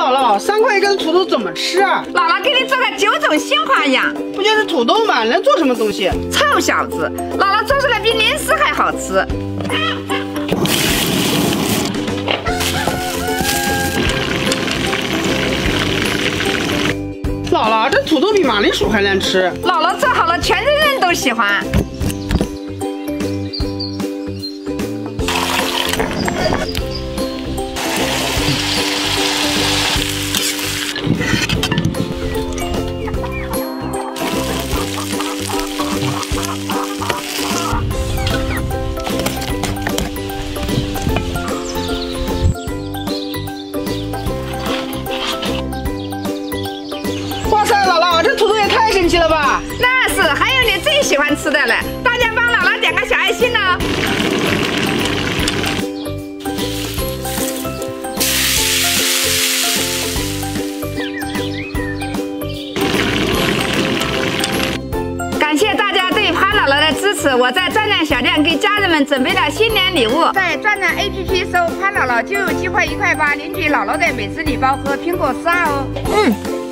姥姥，3块一根土豆怎么吃啊？ 姥姥给你做个9种新花样。 不就是土豆吗？能做什么东西？ 臭小子，姥姥做出来比零食还好吃。 姥姥，这土豆比马铃薯还难吃。 姥姥做好了，全人人都喜欢。 哇塞，姥姥，这土豆也太神奇了吧！ 那是，还有你最喜欢吃的了，大家帮姥姥点个小爱心哦。感谢大家对潘姥姥的支持，我在转转小店给家人们准备了新年礼物，在转转 APP 搜潘姥姥就有机会1块8领取姥姥的美食礼包和苹果12哦。